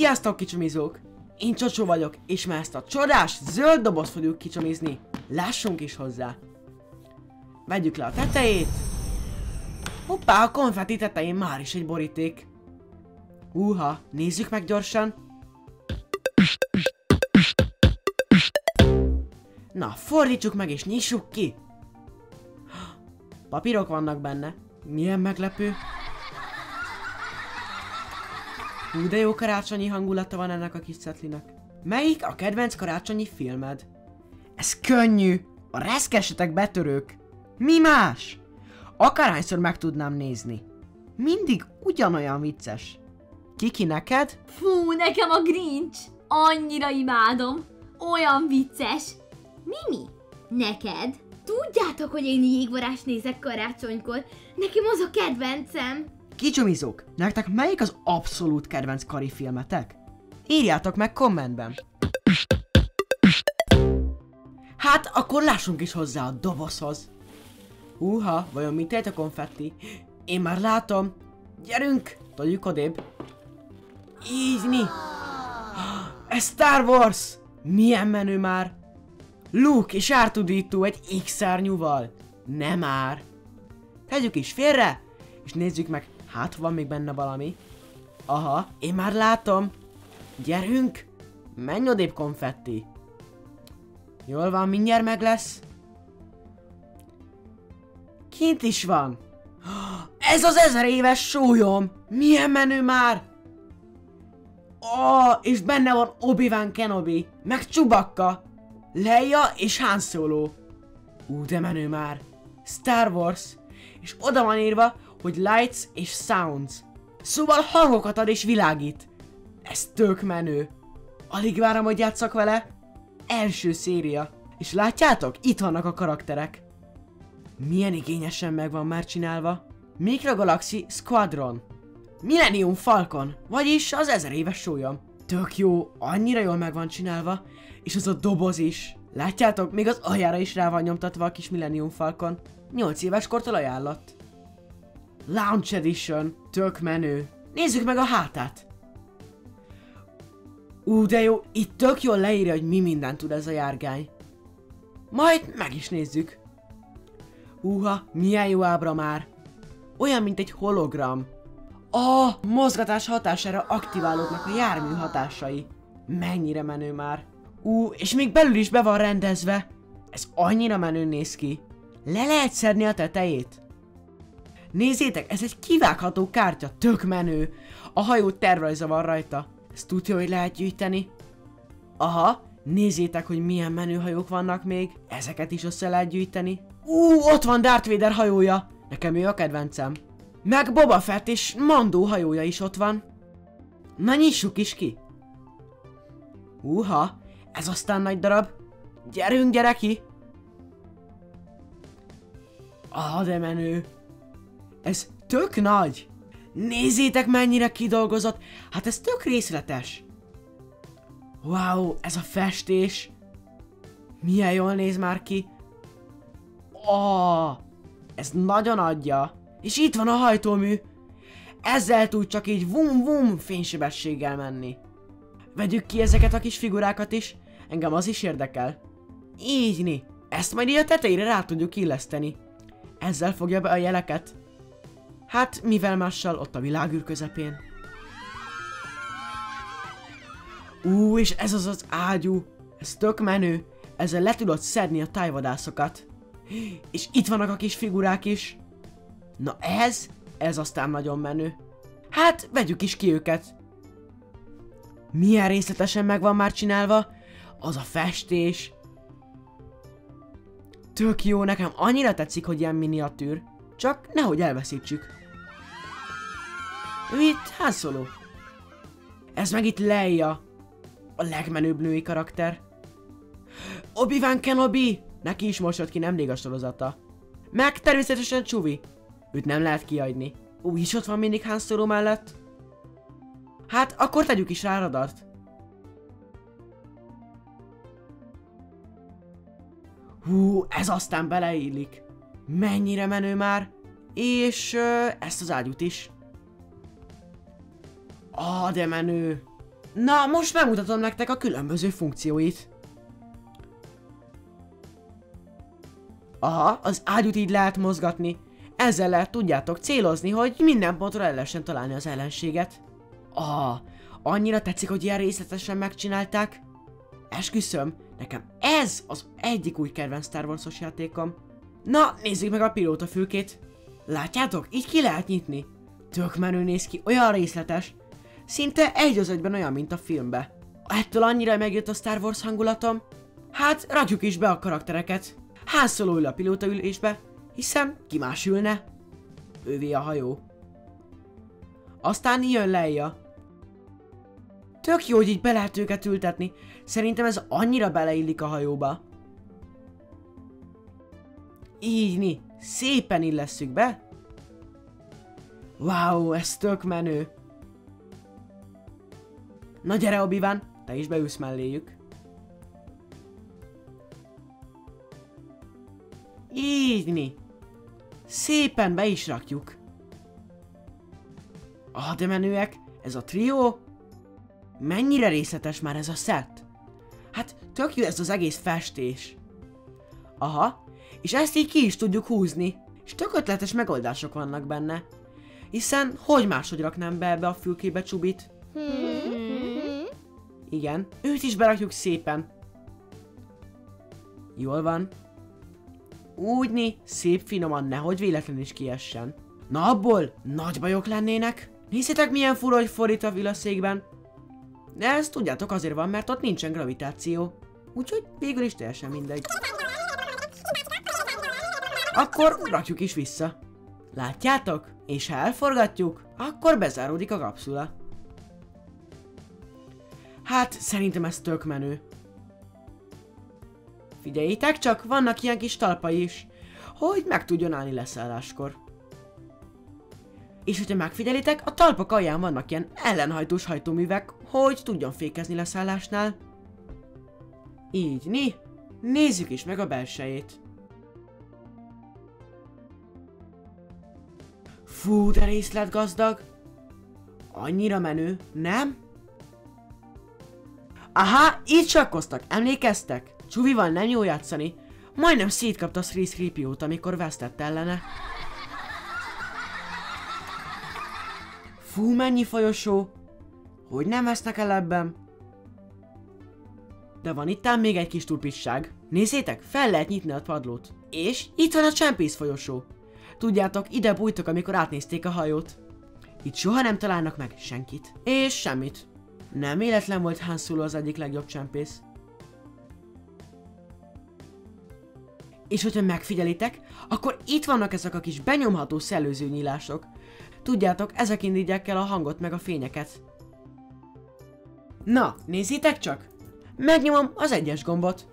Sziasztok, kicsomizók! Én Csocsó vagyok, és már ezt a csodás zöld dobozt fogjuk kicsomizni. Lássunk is hozzá. Vegyük le a tetejét. Hoppá, a konfetti tetején már is egy boríték. Húha, nézzük meg gyorsan. Na, fordítsuk meg és nyissuk ki. Papírok vannak benne. Milyen meglepő. Hú, de jó karácsonyi hangulata van ennek a kis cetlinek. Melyik a kedvenc karácsonyi filmed? Ez könnyű! A reszkesetek betörők! Mi más? Akárhányszor meg tudnám nézni. Mindig ugyanolyan vicces. Kiki, neked? Fú, nekem a Grinch! Annyira imádom! Olyan vicces! Mimi, neked? Tudjátok, hogy én jégvarás nézek karácsonykor? Nekem az a kedvencem! Kicsomizók, nektek melyik az abszolút kedvenc kari filmetek? Írjátok meg kommentben. Hát, akkor lássunk is hozzá a dobozhoz. Húha, vajon mit tehet a konfetti? Én már látom. Gyerünk, toljuk odébb. Így mi? Ez Star Wars! Milyen menő már! Luke és R2-D2 egy X-szárnyúval. Nem már. Tegyük is félre, és nézzük meg, hát van még benne valami. Aha, én már látom. Gyerünk! Menj odébb, konfetti. Jól van, mindjárt meg lesz. Kint is van. Ez az 1000 éves sólyom. Milyen menő már. És benne van Obi-Wan Kenobi, meg Chewbacca, Leia és Han Solo. De menő már. Star Wars. És oda van írva, hogy Lights és Sounds. Szóval hangokat ad és világít. Ez tök menő. Alig várom, hogy játsszak vele. Első széria. És látjátok? Itt vannak a karakterek. Milyen igényesen meg van már csinálva. Microgalaxy Squadron. Millennium Falcon. Vagyis az 1000 éves sólyom. Tök jó. Annyira jól meg van csinálva. És az a doboz is. Látjátok? Még az aljára is rá van nyomtatva a kis Millennium Falcon. 8 éves kortól ajánlott. Launch Edition. Tök menő. Nézzük meg a hátát. De jó, itt tök jól leírja, hogy mi mindent tud ez a járgány. Majd meg is nézzük. Húha, milyen jó ábra már. Olyan, mint egy hologram. Mozgatás hatására aktiválódnak a jármű hatásai. Mennyire menő már. És még belül is be van rendezve. Ez annyira menő néz ki. Le lehet szedni a tetejét. Nézzétek, ez egy kivágható kártya, tök menő. A hajó tervrajza van rajta. Ezt tudja, hogy lehet gyűjteni. Aha, nézzétek, hogy milyen menő hajók vannak még. Ezeket is össze lehet gyűjteni. Ott van Darth Vader hajója. Nekem ő a kedvencem. Meg Boba Fett és Mandó hajója is ott van. Na, nyissuk is ki. Ez aztán nagy darab. Gyerünk, gyere ki. De menő. Ez tök nagy. Nézzétek, mennyire kidolgozott. Hát ez tök részletes. Wow, ez a festés. Milyen jól néz már ki. Ez nagyon adja. És itt van a hajtómű. Ezzel tud csak így vum-vum fénysebességgel menni. Vegyük ki ezeket a kis figurákat is. Engem az is érdekel. Így. Ezt majd így a tetejére rá tudjuk illeszteni. Ezzel fogja be a jeleket. Hát, mivel mással ott a világűr közepén. És ez az ágyú. Ez tök menő. Ezzel le tudod szedni a tájvadászokat. És itt vannak a kis figurák is. Na ez aztán nagyon menő. Hát, vegyük is ki őket. Milyen részletesen meg van már csinálva. Az a festés. Tök jó, nekem annyira tetszik, hogy ilyen miniatűr. Csak nehogy elveszítsük. Itt Han Solo. Ez meg itt Leia. A legmenőbb női karakter. Obi-Wan Kenobi. Neki is most jött ki nemrég a sorozata. Meg természetesen Chewie. Őt nem lehet kiadni. És ott van mindig Han Solo mellett. Hát, akkor tegyük is rá radart. Ez aztán beleillik. Mennyire menő már. És ezt az ágyút is. De menő. Na, most megmutatom nektek a különböző funkcióit. Aha, az ágyút így lehet mozgatni. Ezzel lehet, tudjátok, célozni, hogy minden pontra el lehessen találni az ellenséget. Annyira tetszik, hogy ilyen részletesen megcsinálták. Esküszöm, nekem ez az egyik új kedvenc Star Wars-os játékom. Na, nézzük meg a pilótafülkét. Látjátok? Így ki lehet nyitni. Tök menő néz ki, olyan részletes. Szinte egy az egyben olyan, mint a filmbe. Ettől annyira megjött a Star Wars hangulatom. Hát, rakjuk is be a karaktereket. Han Solo ül a pilótaülésbe, hiszen ki más ülne? Ővé a hajó. Aztán jön Leia. Tök jó, hogy így be lehet őket ültetni. Szerintem ez annyira beleillik a hajóba. Így, szépen illesszük be. Wow, ez tök menő. Na gyere, Obi-Wan, te is beülsz melléjük. Így, szépen be is rakjuk. De menőek, ez a trió. Mennyire részletes már ez a szett. Hát tök jó ez az egész festés. Aha, és ezt így ki is tudjuk húzni. És tök ötletes megoldások vannak benne. Hiszen hogy máshogy raknám be ebbe a fülkébe Csubit? Igen, őt is berakjuk szépen. Jól van. Úgy, szép finoman, nehogy véletlenül is kiessen. Na abból nagy bajok lennének. Nézzétek, milyen fura, hogy fordít a vilaszékben. De ezt tudjátok azért van, mert ott nincsen gravitáció. Úgyhogy végül is teljesen mindegy. Akkor rakjuk is vissza. Látjátok? És ha elforgatjuk, akkor bezáródik a kapszula. Hát, szerintem ez tök menő. Figyeljétek csak, vannak ilyen kis talpai is, hogy meg tudjon állni leszálláskor. És hogyha megfigyelitek, a talpak alján vannak ilyen ellenhajtós hajtóművek, hogy tudjon fékezni leszállásnál. Így, nézzük is meg a belsejét. Fú, de részletgazdag. Annyira menő, nem? Aha, így sakkoztak, emlékeztek? Csuvival nem jó játszani. Majdnem szétkapta C-3PO-t, amikor vesztett ellene. Fú, mennyi folyosó. Hogy nem vesznek el ebben? De van itt ám még egy kis turpisság. Nézzétek, fel lehet nyitni a padlót. És itt van a csempész folyosó. Tudjátok, ide bújtok, amikor átnézték a hajót. Itt soha nem találnak meg senkit. És semmit. Nem véletlen volt Han Solo az egyik legjobb csempész. És hogyha megfigyelitek, akkor itt vannak ezek a kis benyomható szellőzőnyílások. Tudjátok, ezek indítják el a hangot meg a fényeket. Na, nézzétek csak! Megnyomom az egyes gombot.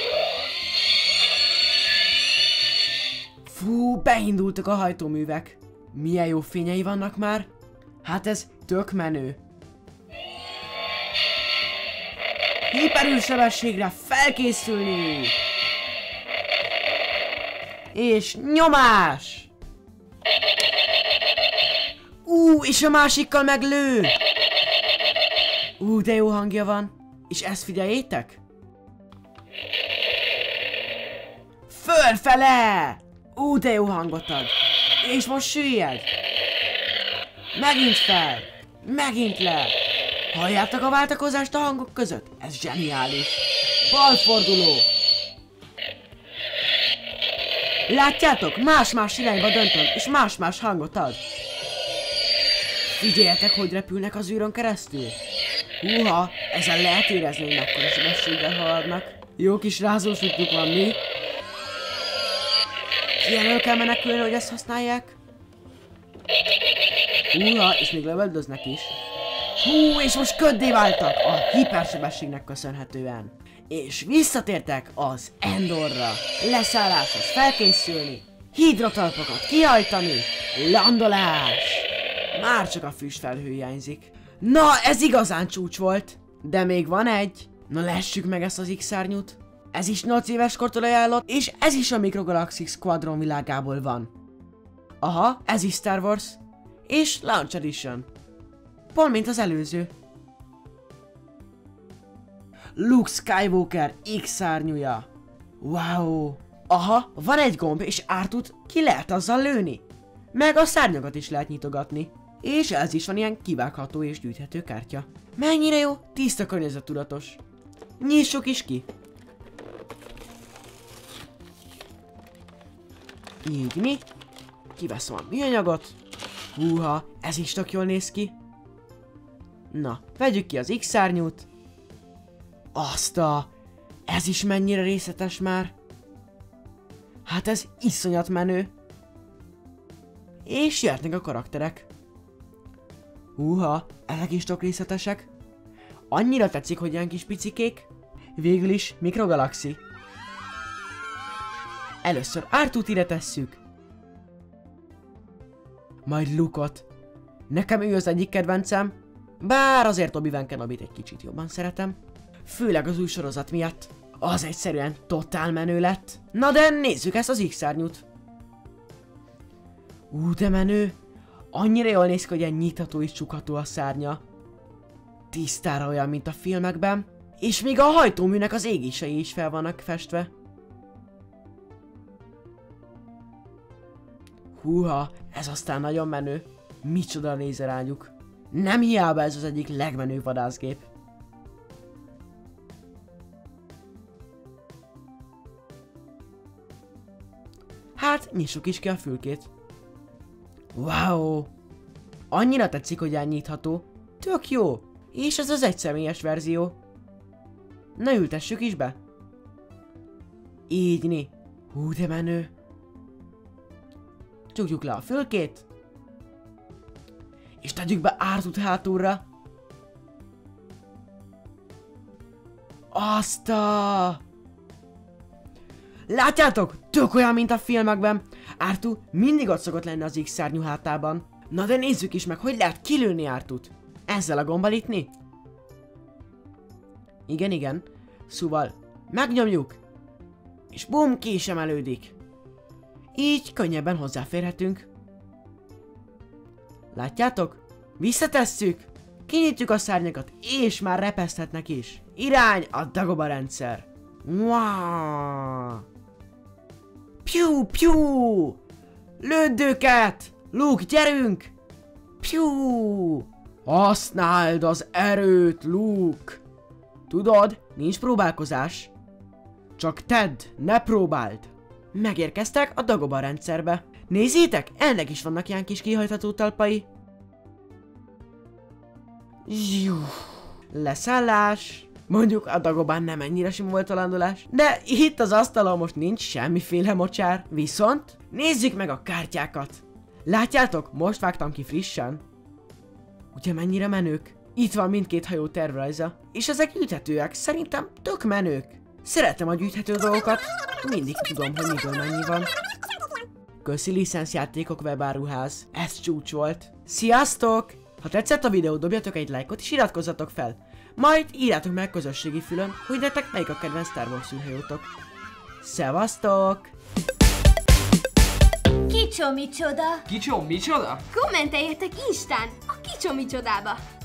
Fú, beindultak a hajtóművek. Milyen jó fényei vannak már. Hát ez tök menő. Hiperűrsebességre felkészülni! És nyomás! És a másikkal meglő! De jó hangja van. És ezt figyeljétek? Fölfele! De jó hangot ad. És most süllyed. Megint fel. Megint le. Halljátok a váltakozást a hangok között? Ez zseniális. Balforduló. Látjátok? Más-más irányba döntöm, és más-más hangot ad. Figyeljetek, hogy repülnek az űrön keresztül. Húha, ezen lehet érezni, hogy mekkora sebességgel haladnak. Jó kis rázósukjuk van, mi? Ilyenről kell menekülni, hogy ezt használják? És még lövöldöznek is. És most köddé váltak a hipersebességnek köszönhetően. És visszatértek az Endorra. Leszálláshoz felkészülni, hidrotalpakat kihajtani, landolás. Már csak a füstfelhő hiányzik. Na, ez igazán csúcs volt. De még van egy. Na, lessük meg ezt az X-szárnyút. Ez is 8 éves kortól ajánlott, és ez is a Microgalaxy Squadron világából van. Aha, ez is Star Wars. És Launch Edition. Pont mint az előző. Luke Skywalker X-szárnyúja. Wow. Aha, van egy gomb, és R2-t ki lehet azzal lőni. Meg a szárnyakat is lehet nyitogatni. És ez is van ilyen kivágható és gyűjthető kártya. Mennyire jó, tiszta környezettudatos. Nyissuk is ki. Így mi? Kiveszem a műanyagot. Húha, ez is tök jól néz ki. Na, vegyük ki az X-szárnyút. Ez is mennyire részletes már. Hát ez iszonyat menő. És jöhetnek a karakterek. Húha, ezek is tök részletesek. Annyira tetszik, hogy ilyen kis picikék. Végül is mikrogalaxi. Először R2-t ide tesszük. Majd Luke-ot. Nekem ő az egyik kedvencem. Bár azért Obi-Wan Kenobit egy kicsit jobban szeretem. Főleg az új sorozat miatt. Az egyszerűen totál menő lett. Na de nézzük ezt az X-szárnyút. De menő. Annyira jól néz ki, hogy ilyen nyitható és csukható a szárnya. Tisztára olyan, mint a filmekben. És még a hajtóműnek az égései is fel vannak festve. Húha, ez aztán nagyon menő. Micsoda lézerágyuk. Nem hiába ez az egyik legmenőbb vadászgép. Hát, nyissuk is ki a fülkét. Wow! Annyira tetszik, hogy elnyitható. Tök jó! És ez az egyszemélyes verzió. Na ültessük is be. Ígyni. De menő. Csukjuk le a fülkét. És tegyük be R2-t hátulra. Látjátok? Tök olyan, mint a filmekben. R2 mindig ott szokott lenni az X-szárnyú hátában. Na de nézzük is meg, hogy lehet kilőni R2-t. Ezzel a gombbal nyitni? Igen. Szóval megnyomjuk. És bum, ki is emelődik. Így könnyebben hozzáférhetünk. Látjátok? Visszatesszük. Kinyitjuk a szárnyakat, és már repeszthetnek is. Irány a Dagobah rendszer. Wow. Piu, piu! Lőd őket! Luke, gyerünk! Piu! Használd az erőt, Luke! Tudod, nincs próbálkozás. Csak tedd, ne próbáld! Megérkeztek a Dagobah rendszerbe. Nézzétek, ennek is vannak ilyen kis kihajtható talpai. Zsiu. Leszállás. Mondjuk a Dagobah nem ennyire sima volt a landolás, de itt az asztalon most nincs semmiféle mocsár. Viszont nézzük meg a kártyákat. Látjátok, most vágtam ki frissen. Ugye mennyire menők? Itt van mindkét hajó tervrajza, és ezek gyűjthetőek, szerintem tök menők. Szeretem a gyűjthető dolgokat, mindig tudom, hogy miből mennyi van. Köszi licenszjátékok webáruház, ez csúcs volt. Sziasztok! Ha tetszett a videó, dobjatok egy lájkot és iratkozzatok fel. Majd írjátok meg közösségi fülön, hogy nektek melyik a kedvenc Star Wars űrhajótok. Szevasztok! Kicsom micsoda? Kicsom micsoda? Kommenteljetek Instán a Kicsom micsodába!